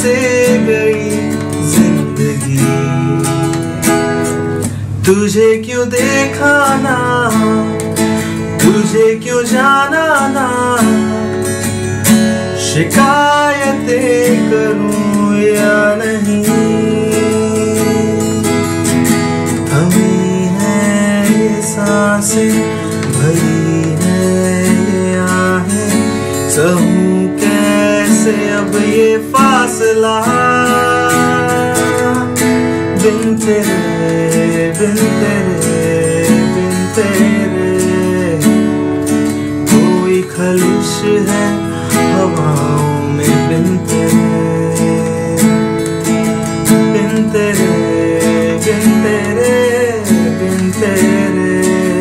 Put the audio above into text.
से गई जिंदगी। तुझे क्यों देखा ना, तुझे क्यों जाना ना, शिकायतें करूं या नहीं। थमी है ये सांसें, भरी है ये आहें, सहूं कैसे अब ये फासला। बिन तेरे, बिन तेरे, बिन तेरे, कोई खलिश है हवाओं में। बिन तेरे, बिन तेरे, बिन तेरे, बिन तेरे।